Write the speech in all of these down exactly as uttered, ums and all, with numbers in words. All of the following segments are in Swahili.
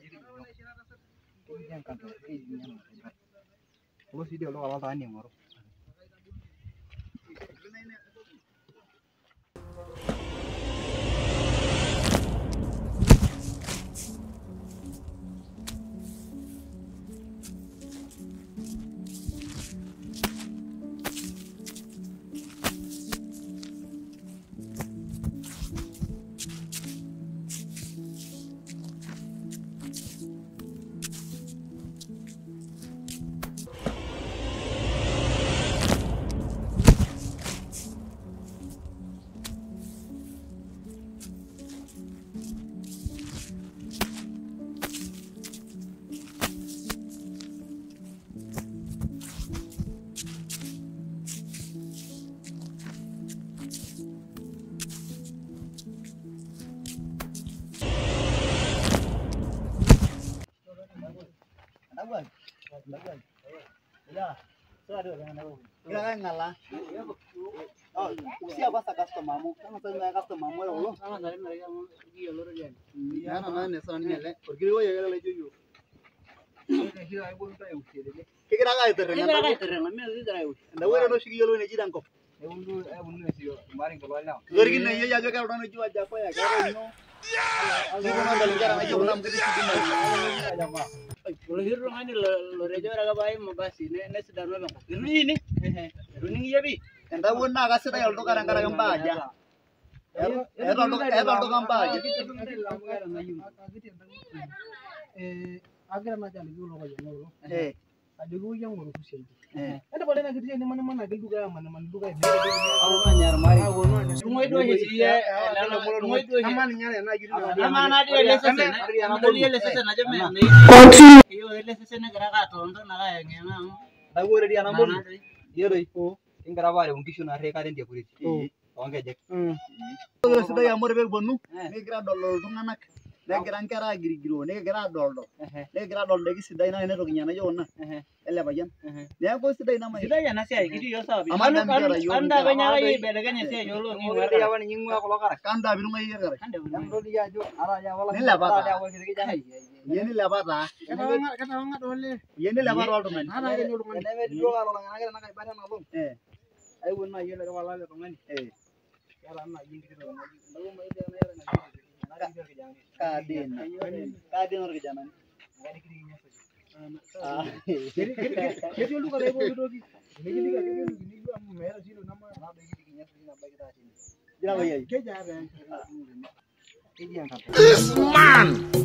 Yang kan ini lo sih dia lo awal tanya ngoro. Bukan. Bukan. Ya. Sudah dengan aku. Kira kan ngalah. Oh, siapa sa customer-mu? Kan sa nga customer-mu ya lo. Sama dari mereka mau dia loro dia. Ya na na sa nyele. Porque yo ya le yo. Kira ay bon tayo usire. Kira ga iter Ini mereka terang, kami lagi terang. Nda wera no shigi yo ne jidan ko. E undu e undu ne siyo. Maring ko wala. Gorgi ne yo ya jo ka ro no juwa ja ko ya ka no. Ni ko na dal gara na jo nam gadi sigi na. Kalau hiru orang ini lore aja orang bayi mau basi, ne ne sedang apa? Hiru ini, hiru ini ya bi. Enda wona ga sida yaldo karang-karang baja. Eh rondo eh rondo gambaja. Eh agar na jali dulu aja nolo. Eh Ada gue yang ngurus sih. eh Ada boleh nak kerja di mana-mana ada juga mana-mana juga. aku nyar mari. Semua itu aja sih ya. Semua itu aja. Nama nyari na gitu. Nama nanti lesen, nama dia lesen aja men. Iyo lesen negara tonton naga yang yang. Da gore di anam bon. Yero ipo. Ingara bare un kishu na re ka den dia kuriti. Onge jek. Hmm. Ko sida ya more be bonu. Ne gra dollo tunganak. Ne gra ngara giri giro ne gra dollo. Ne gra dollo gi sida ina ne ro nyana jonna. Ele bajan. Ne ko sida ina mai. Sudah ya nasi aja gitu ya sabi. Amanda Anu bicara, anda banyak lagi bedakan ya sih nyolo nih. Ngore ya wan nyingu ko lokara. Kanda binu ngai yer. Anda Yang dulu dia jo arah ya wala. Ni laba ta. Ada wala kita jangan. Yeni laba ta. Kata orang kata orang dole. Yeni laba ro to men. Ada yang nyuruh mana? Ne do ga ro nga ga na kai bare na bon. Eh. Ayo wala yela wala le pengen. Eh. Yala na yin gitu. Lalu mai dia na yala na. Kadin. Kadin or ke janan. Ah. Jadi jadi lu kalau ibu dulu lagi. Ini jadi kan ini ini gua mau merah sih lu nama nama lagi dikinya sih nama kita sini. Jira ba yai. Ke jara. Ini yang kata. Man.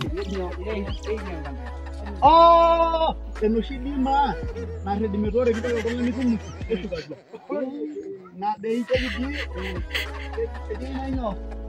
Oh, eno shilima. Na redi mitore kita ko ngani kumu. Esu gajla. Na dei ke di. Jadi na nyo.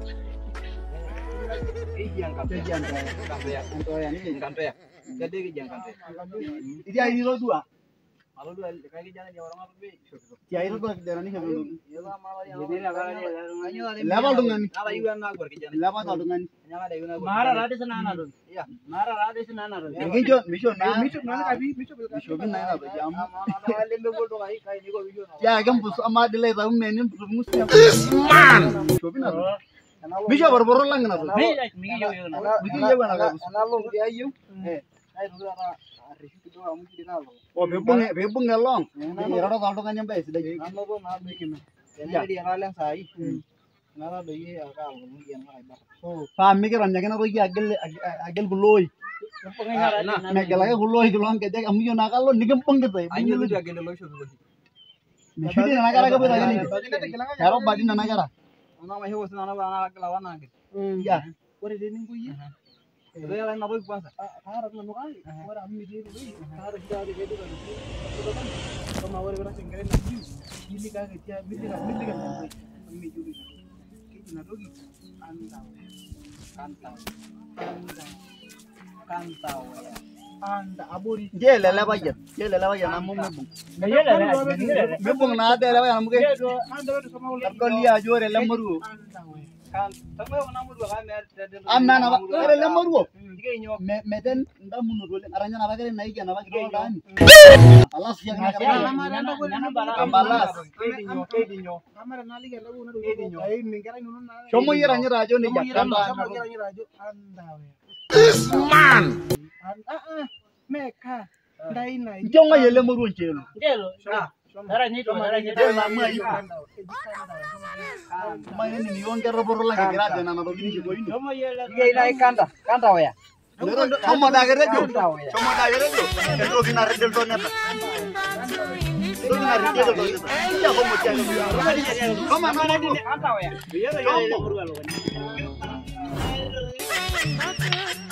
Ini yang kata. Ini yang kata ya. Untuk yang ini kata ya. Jadi ke jangan kata. Ini ai lo dua. Kalau dua kayak jangan dia orang apa be. Ya itu tuh darah ini sebelum. Ya lah malah yang. Jadi lah kalau Level dengan. Ala juga nak gua kerja. Level tuh dengan. Yang ada juga. Marah rada senana dong. Iya. Marah rada senana dong. Yang hijau, misho na. Misuk mana kabi misuk. Misho bin na ba jam. Mana lembe gol tuh kai kai ni gua misuk. Ya kan bus ama dile tahu menin musti. Man. Misho bin na. Misho baru-baru lang na. Nih, migi yo yo. Migi yo na ga. Analog dia ayu. Eh. Ay dulu ana risu itu kamu di nalo. Oh, bebung bebung ngelong. Ini rada kalau kan nyampe sudah. Ano bo na bikin. Jadi dia ngalang sai. Nala do ye akal mungkin ay ba. Oh, paham mikir anya kan rogi agel agel guloi. Pengengaran Megalanya guloi gulong kete kamu yo nakal lo nigempeng gitu. Anyo lu agel lo show lo. Misho di nakara ka beda ni. Karo badi na nakara. Ana mah hewes na na kelawan na gitu. Ya. Ore dinin ku ye. Itu yang lain apa puasa? Harap nanu kali. Ora ammi di dulu. Harap kita ada gitu kan. Sama ore ora singkare na di. Ini ka ke tia milli ka milli ka. Ammi juli. Kita na dogi. Antau. Kantau. Kantau ya. Anda abori. Je lele bayan. Je lele bayan namu mebung. Iya lah. Mebung na de lele namu ke. Anda itu sama ulah. Ko liya jore lemaru. Antau. Kan sama namu dua kan ya. Amma na ba kare lemaru. Dikai nyo. Me meden nda munu dole aranya na ba kare nai ke na ba kare dani. Alas yang na kare. Ambalas. Kamera nali ke lagu na do. Ai mingkara nunu na. Somo yira nyira jo ni jakanda. Sama kira nyira jo. Anda we. Man. Ah ah. Meka. Ndai na. Njonga yele muru nchelo. Ndelo. Dara nyito, dara nyito. Ndela mai. Mai ni niongera borola ngira na na robini ko indi. Kama yele. Ige ina ikanda. Kanda waya. Chomo dagerejo. Chomo dagerejo. Endo kina redel to neta. Endo kina redel to neta. Ya komo tiago. Kama mana ni. Kanda waya. Yele yele muru alo.